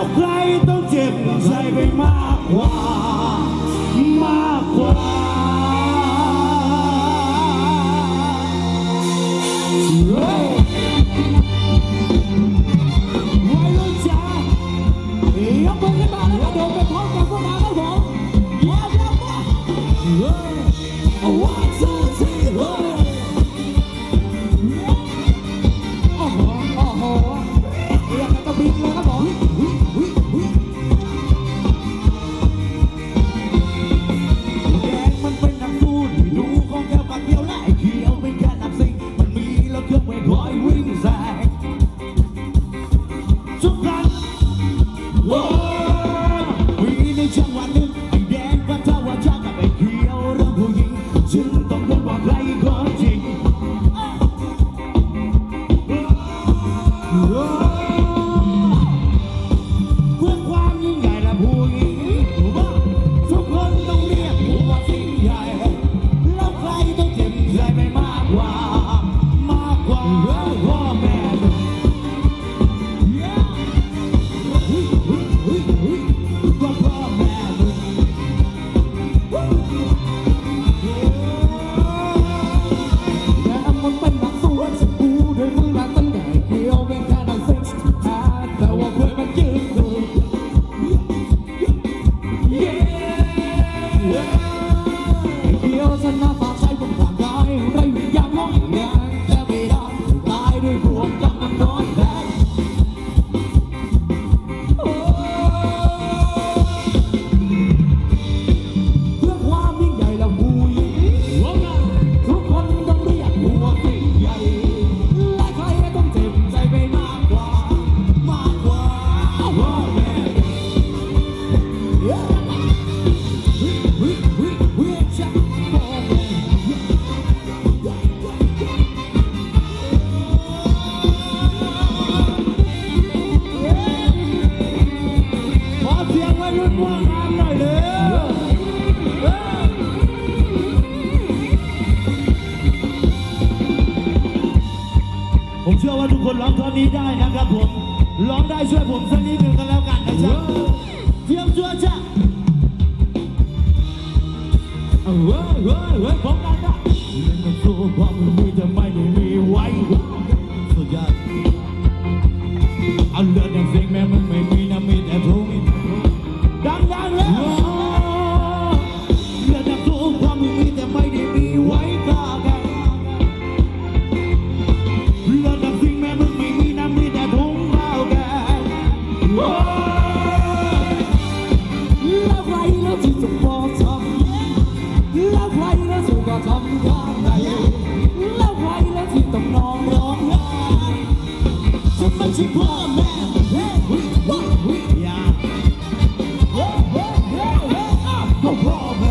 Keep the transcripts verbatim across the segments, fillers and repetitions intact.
ใครต้องเจ็บใจไปมากกว่ามากกว่าวัยรุ่นจ๋ายกมือขึ้นมาแล้วก็โดดไปพร้อมกันพวกเราครับผมเยี่ยมมากเฮ้ย one two three เฮ้ยโอ้โหโอ้โหเรียกกันต้องบินเลยครับผมแดงมันเป็นนักสู้ที่ดูของแก้วปากเดียวและไอ้เขียวเป็นแค่นักซิ่งมันมีแล้วเครื่องไว้คอยวิ่งแซงทุกครั้งมีในจังหวะหนึ่งไอ้แดงก็ท้าว่าจะกับไอ้เขียวเรื่องผู้หญิงจึงต้องรู้ว่าใครก็จริงเพื่อความยิ่งใหญ่และผู้หญิงทุกคนต้องเรียกผู้ว่ายิ่งใหญ่แล้วใครต้องเจ็บใจไปมากกว่ามากกว่าพ่อแม่ก็พ่อแม่มึงแต่มันเป็นนักสู้สกูด้วยมึงมาตั้งแต่เดียวเป็นแค่นักเซ็กซ์แต่ว่าเพื่อนมันยืนดูเดียวฉันน่าฝากใจผมผ่านได้ได้อยากมองอย่างนั้นแต่ไม่ได้ตายด้วยพวกจำนำน้อยแบกเพื่อความยิ่งใหญ่และผู้หญิงทุกคนต้องเรียกผู้ว่ายิ่งใหญ่และใครต้องเจ็บใจไปมากกว่ามากกว่าพ่อแม่ขอเสียงวัยรุ่นว่างงานหน่อยเลยผมเชื่อว่าทุกคนร้องท่อนนี้ได้นะครับผมร้องได้ช่วยผมสักนิดหนึ่งกันแล้วกันนะครับเตรียมตัวจ้ะเฮ้ยเฮ้ยเฮ้ยพร้อมกันนะเล่นกับตัวความมีแต่ไม่ได้มีไว้สุดยอดเอาเลือดอย่างเสียงแม่มันไม่มีนะมีแต่ทุ่งดังๆแล้วเลือดอย่างตัวความมีแต่ไม่ได้มีไว้ตากันเลือดอย่างเสียงแม่มันไม่มีนะมีแต่ทุ่งเบากันแล้วใครแล้วที่จะพอทำแล้วใครแล้วที่จะทำข้างในแล้วใครแล้วที่ต้องนอนร้องไห้ฉันไม่ใช่พ่อแม่อย่าก็พ่อแม่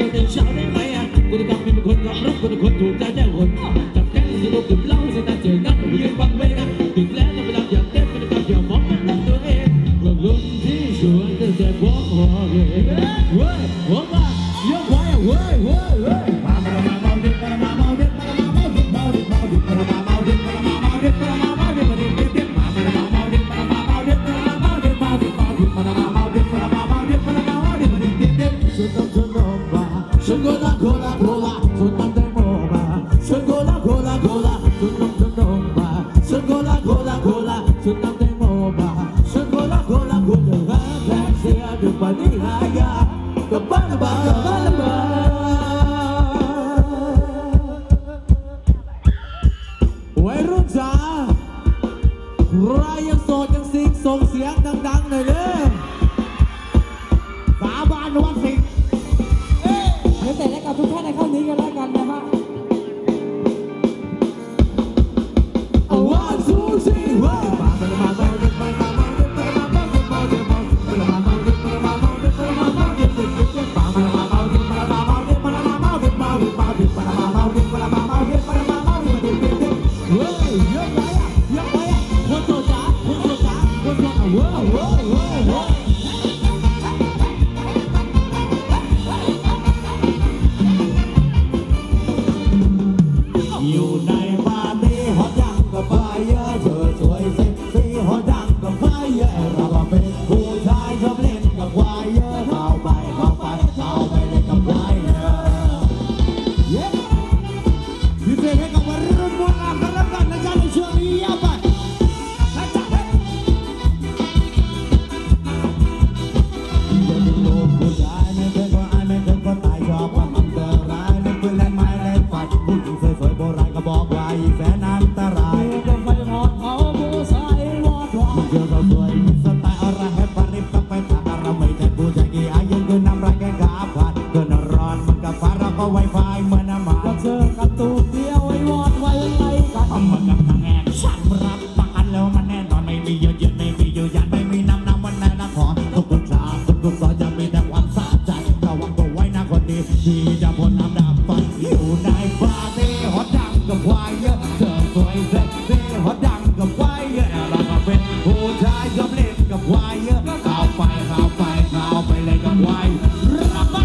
เราตื่นเช้าได้ไหมอ่ะกูจะต้องเป็นคนขับรถกูจะคนถูกใจแจ้งคนจับแก้สนุกดื่มเหล้าเสียตาเจอนักยืนฟังเพลงดึกแล้วเราไปรับอยากเต้นไปกับอย่ามองมันตัวเองเรื่องรุ่นที่ชวนตั้งแต่พวกหัวเฮ้ยเว้ยหัวมายกไว้เว้ยเว้ยเว้ยมามามาเมาดิมามาเมาดิมามาเมาดิเมาดิเมาดิมามาเมาดิมามาเมาดิมามาเมาดิมาดิเด็ดมามาเมาดิมามาเมาดิมามาเมาดิเมาดิเมาดิมามาเมาดิมามาเมาดิมามาเมาดิมาดิเด็ดฉันต้องฉันต้องมาฉันก็รักโคลาโคลาฉันต้องได้โมมาฉันก็รักโคลาโคลาฉันต้องฉันต้องมาฉันก็รักโคลาโคลาฉันต้องได้โมมาฉันก็รักโคลาโคลาแค่เสียดูปนิหายากับบ้านบ้านบ้านบ้านวัยรุ่นจ๋าใครยังโสดยังสิงส่งเสียงดังๆหน่อยเร็วสาบานวันสิงเดี๋ยวแต่และกับทุกท่านในข้อนี้กันแล้วกันนะฮะ One two three four มาก็ไวไฟเหมือนน้ำหมาก็เจอกันตูเดียวไอ้วอดไว้ไล่กันเอามากับนางแอกฉันรับประกันแล้วมันแน่นอนไม่มีเยอะเยอะไม่มีเยอะยันไม่มีน้ำน้ำวันไหนนะขอทุกทุกชาทุกทุกตอนจะมีแต่ความสะใจระวังตัวไว้นะคนดีที่จะพ้นน้ำดำฟันอยู่ในปาร์ตี้ฮอตดังกับควายเยอะเธอสวยเซ็กซี่ฮอตดังกับควายเยอะเราก็เป็นผู้ชายชอบเล่นกับควายเยอะเข้าไปเข้าไปเข้าไปเลยกับควายรับมัน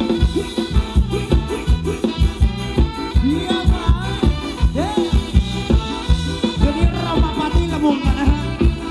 เยี่ยมมากเย้เดี๋ยวนี้เรามาปาร์ตี้ละมุนกันนะฮะ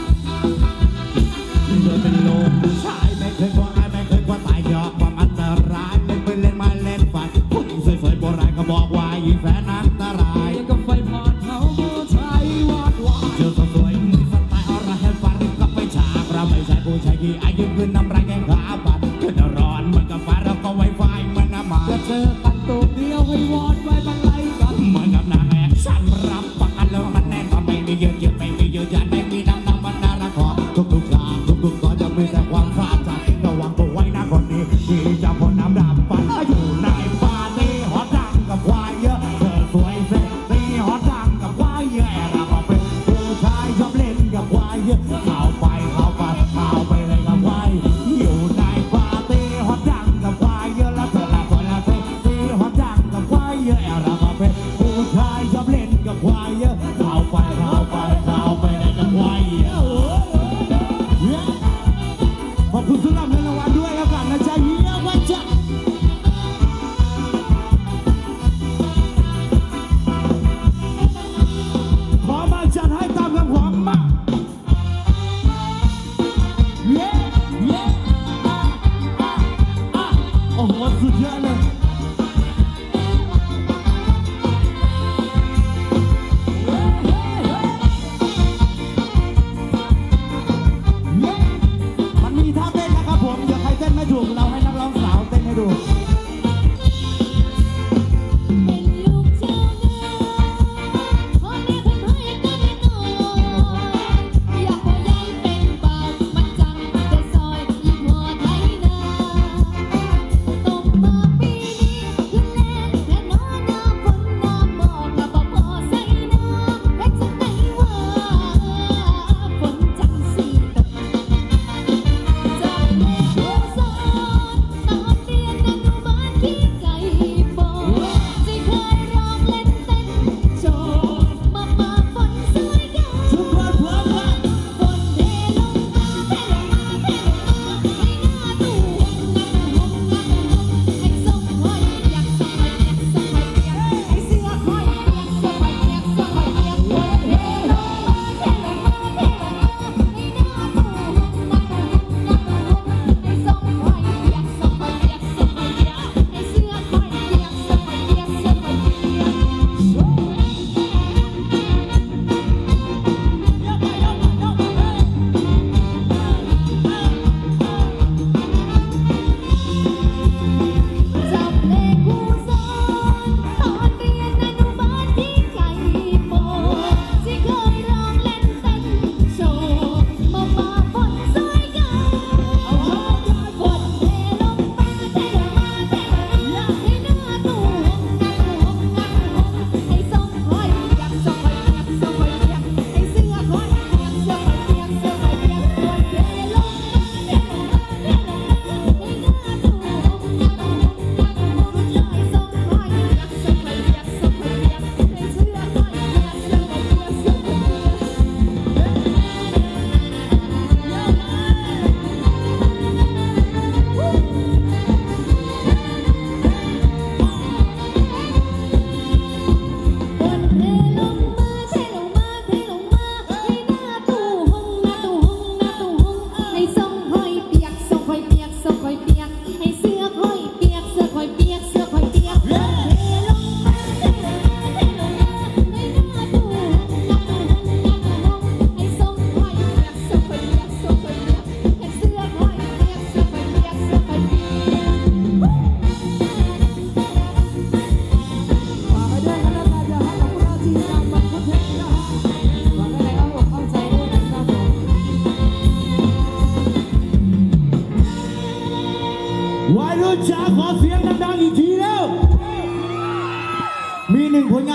เธอเป็นโลกผู้ชายไม่เคยกลัวอายไม่เคยกลัวตายยอมความอันตรายเล่นไปเล่นมาเล่นไปผู้หญิงสวยๆโบราณก็บอกว่ายิ่งแฟนอันตรายยังกับไฟพอดเขาผู้ชายวาดวายเจอสวยๆมีสไตล์ออร่าให้ฟันก็ไปฉาบเราไม่ใช่ผู้ชายที่อายุขึ้นน้ำลายแกงขาบัดขึ้นร้อนเหมือนกับฟ้าเราก็ไวไฟเหมือนน้ำหมาก็เจอกันตูเดียวไอ้วอดไว้มันไล่กันเหมือนกับนางแอกฉันรับประกันแล้วมันแน่นอนไม่มีเยอะเยอะไม่มีเยอะยันไม่มีน้ำน้ำมันน่ารักขอทุกทุกๆทางทุกทุกๆตอนจะมีแต่ความสะใจระวังตัวไว้นะคนนี้ที่จะพ้นน้ำดำไปอยู่ในปาร์ตี้ฮอตดังกับควายเยอะเธอสวยเซ็กซี่ฮอตดังกับควายเยอะเราก็เป็นผู้ชายชอบเล่นกับควายเยอะเข้าไปเข้าไปเข้าไปเลยกับควายอยู่ในปาร์ตี้ฮอตดังกับควายเยอะแล้วเธอละสวยละเซ็กซี่ฮอตดังกับควายเยอะเราก็เป็นผู้ชายชอบเล่นกับควายเยอะเข้าไปเข้าไปเข้าไปเลยกับควายเยอะขอบคุณสำหรับเงินรางวัลด้วยแล้วกันนะจ๊ะเฮียวันจ๊ะขอมาจัดให้ตามคำขอมาเย้เย้อ่ะอ่ะอ่ะโอ้โหสุดยอดเลยเย้มันมีท่าเต้นนะครับผมเดี๋ยวใครเต้นไม่ถูกเราให้นักร้องสาวเต้นให้ดูเป็นลูกเจ้าเนื้อพ่อแม่เพิ่นให้กันน้อยอยากบ่ใหญ่เป็นบ่าวมันจังแต่ซอยอีหัวไทยนาตกมาปีนี้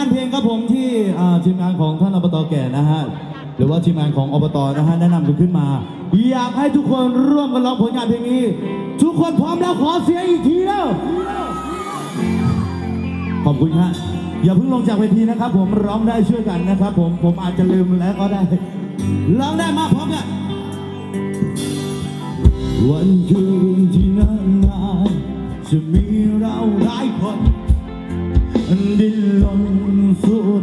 านเพลงครับผมที่อ่าทีมงานของท่านอบตแก่นะฮะหรือว่าทีมงานของอบตนะฮะแนะนำกันขึ้นมา อยากให้ทุกคนร่วมกันร้องผลงานเพลงนี้ ทุกคนพร้อมแล้วขอเสียงอีกทีแล้วขอบคุณฮะอย่าเพิ่งลงจากเวทีนะครับ ผมร้องได้ช่วยกันนะครับผมผมอาจจะลืมแล้วก็ได้ร้องได้มาพร้อมกันวันคืนที่นานนานจะมีเราหลายคนดิ้นรนสู้